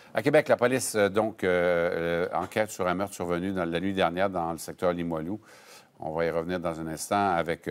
À Québec, la police enquête sur un meurtre survenu la nuit dernière dans le secteur Limoilou. On va y revenir dans un instant avec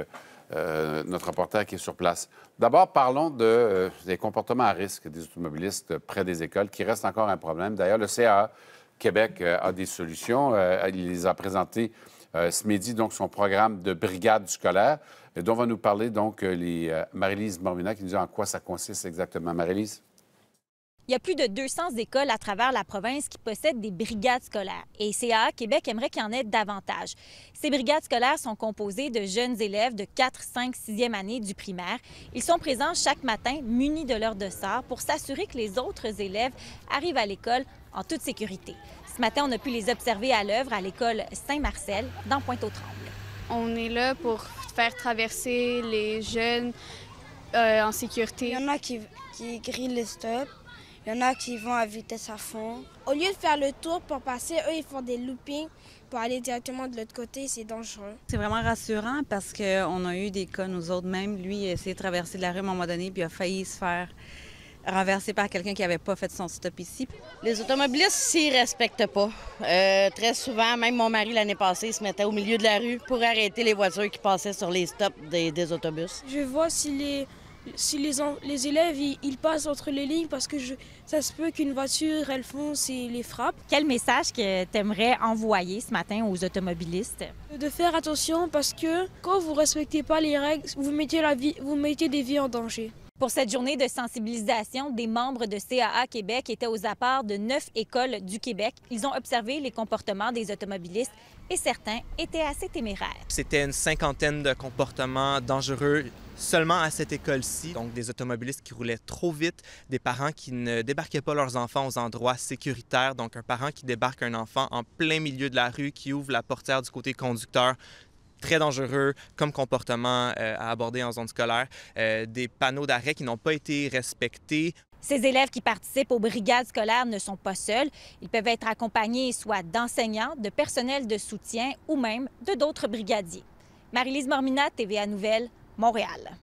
notre reporter qui est sur place. D'abord, parlons des comportements à risque des automobilistes près des écoles, qui reste encore un problème. D'ailleurs, le CAA Québec a des solutions. Il les a présentées ce midi, donc son programme de brigade scolaire, dont va nous parler Marie-Lise Mormina, qui nous dit en quoi ça consiste exactement. Marie-Lise? Il y a plus de 200 écoles à travers la province qui possèdent des brigades scolaires et CAA Québec aimerait qu'il y en ait davantage. Ces brigades scolaires sont composées de jeunes élèves de 4, 5, 6e année du primaire. Ils sont présents chaque matin munis de leurs dossards pour s'assurer que les autres élèves arrivent à l'école en toute sécurité. Ce matin, on a pu les observer à l'œuvre à l'école Saint-Marcel dans Pointe-aux-Trembles. On est là pour faire traverser les jeunes en sécurité. Il y en a qui grillent les stops. Il y en a qui vont à vitesse à fond. Au lieu de faire le tour pour passer, eux, ils font des loopings pour aller directement de l'autre côté. C'est dangereux. C'est vraiment rassurant parce qu'on a eu des cas, nous autres. Même lui, il a essayé de traverser la rue à un moment donné puis il a failli se faire renverser par quelqu'un qui n'avait pas fait son stop ici. Les automobilistes, s'ils ne respectent pas, très souvent, même mon mari l'année passée, se mettait au milieu de la rue pour arrêter les voitures qui passaient sur les stops des autobus. Je vois si les élèves ils passent entre les lignes parce que ça se peut qu'une voiture, elle fonce et les frappe. Quel message que tu aimerais envoyer ce matin aux automobilistes? De faire attention parce que quand vous ne respectez pas les règles, vous mettez des vies en danger. Pour cette journée de sensibilisation, des membres de CAA Québec étaient aux apports de 9 écoles du Québec. Ils ont observé les comportements des automobilistes et certains étaient assez téméraires. C'était une cinquantaine de comportements dangereux seulement à cette école-ci. Donc, des automobilistes qui roulaient trop vite, des parents qui ne débarquaient pas leurs enfants aux endroits sécuritaires. Donc, un parent qui débarque un enfant en plein milieu de la rue, qui ouvre la portière du côté conducteur. Très dangereux comme comportement à aborder en zone scolaire. Des panneaux d'arrêt qui n'ont pas été respectés. Ces élèves qui participent aux brigades scolaires ne sont pas seuls. Ils peuvent être accompagnés soit d'enseignants, de personnel de soutien ou même de d'autres brigadiers. Marie-Lise Mormina, TVA Nouvelles, Montréal.